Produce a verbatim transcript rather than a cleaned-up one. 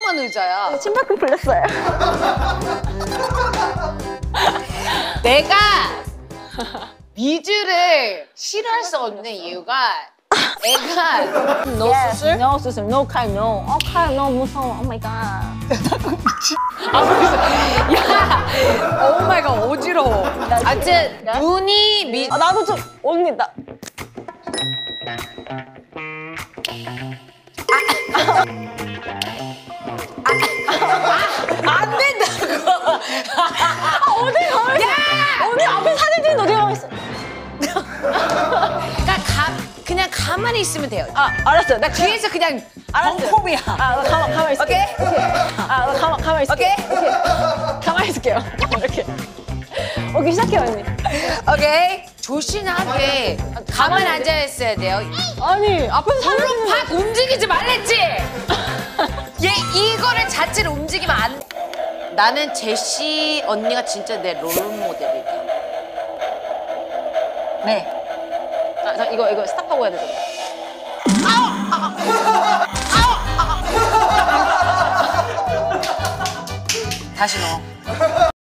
뚱뚱한 의자야. 침뱉고 풀렸어요. 내가 미주를 싫어할 수 없는 이유가 애가 No 수술? No 수술. No 칼 no. 어 칼 너무 무서워. Oh my god. 아, 야, 오 마이 갓 어지러워. 하여튼 눈이 미. 아 나도 좀 언니 나. 안 된다고. 아, 어디 가만 있어. 야! 언니 앞에 사진 찍는데 어디 가만 있어. 그러니까 가, 그냥 가만히 있으면 돼요. 아 알았어요. 나 뒤에서 그냥 알았어요. 벙콤이야. 아 가만 가만 있을게. 오케이? 오케이. 아 가만 가만 있을게. 오케이? 오케이. 가만히 있을게요. 이렇게. 오케이 시작해요 언니. 오케이. 조신하게 가만히 앉아 있어야 돼요. 아니 앞에서 사진 찍는데. 확 움직이지 말랬지. 얘 이거를 자체를 움직이면 안. 나는 제시 언니가 진짜 내 롤 모델이다. 네. 자, 자 이거 이거 스탑하고 해야 되잖아. 다시 넣어.